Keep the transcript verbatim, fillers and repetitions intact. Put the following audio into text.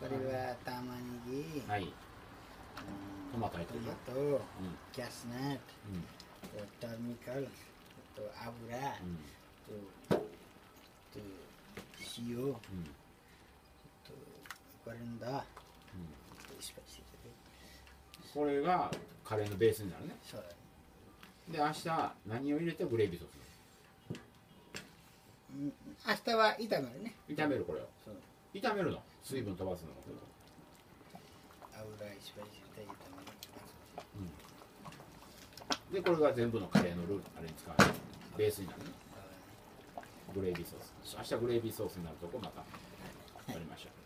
これは玉ねぎ、 はい。 うんトマト入ってるよ。 トマト、 うん。 キャスナッうん。 ト、ターミカル、と油、 うん。 と、と塩、 うん。 とコレンダー、 うん。 スパイシーこれがカレーのベースになるね。 そうだね。 で、明日何を入れてグレービーソースうん、明日は炒めるね。 炒めるこれを。 そう。 炒めるの。水分飛ばすの。 油、スパイシーで炒める。 うん。で、これが全部のカレーのルーあれに使われる。ベースになるね。グレービーソース。明日グレービーソースになるとこまたやりましょう。